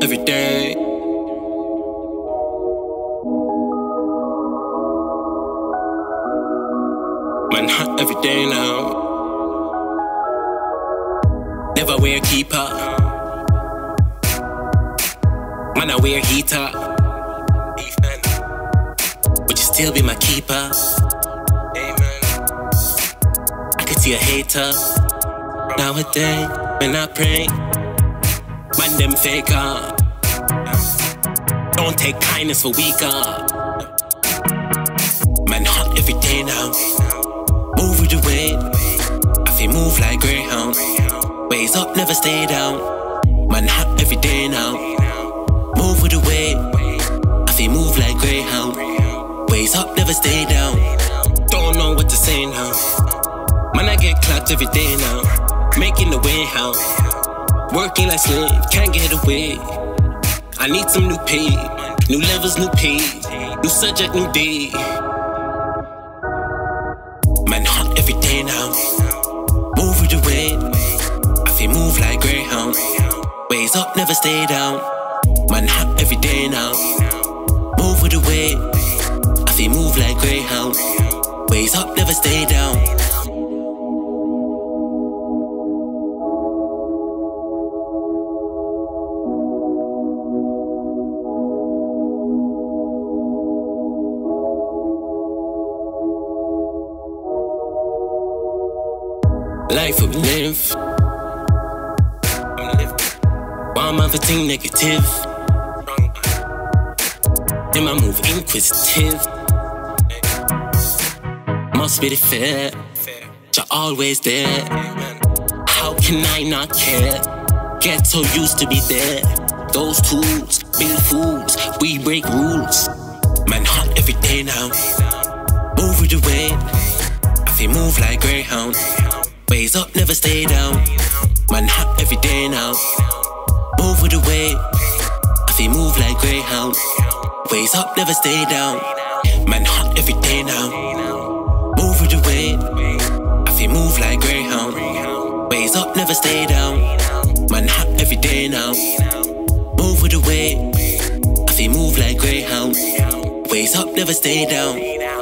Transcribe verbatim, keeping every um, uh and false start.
every day. Man hot every day now. Never wear keeper. Man I wear heater. Would you still be my keeper? I could see a hater. Nowadays when I pray, man them faker. Don't take kindness for weaker. Man hot every day now. Move with the way. I feel move like Greyhound. Ways up, never stay down. Man hot every day now. Move with the way. I feel move like Greyhound. Ways up, never stay down. Don't know what to say now. Man, I get clapped every day now. Making the way how. Working like slave, can't get away. I need some new pay. New levels, new pay. New subject, new day. Man hot every day now. Move with the way. I feel move like Greyhound. Ways up, never stay down. Man hot every day now. Move with the way. I feel move like Greyhound. Ways up, never stay down. Life we live. Why am I everything negative? Then I move inquisitive. Must be the fair. You're always there. How can I not care? Get so used to be there. Those tools, build fools. We break rules. Man hot every day now. Move with the way. I feel move like Greyhound. Ways up, never stay down. Man hot every day now. Move with the way. I feel move like Greyhound. Ways up, never stay down. Man hot every day now. Move with the way. I feel move like Greyhound. Ways up, never stay down. Man hot every day now. Move with the way. I feel move like Greyhound. Ways up, never stay down.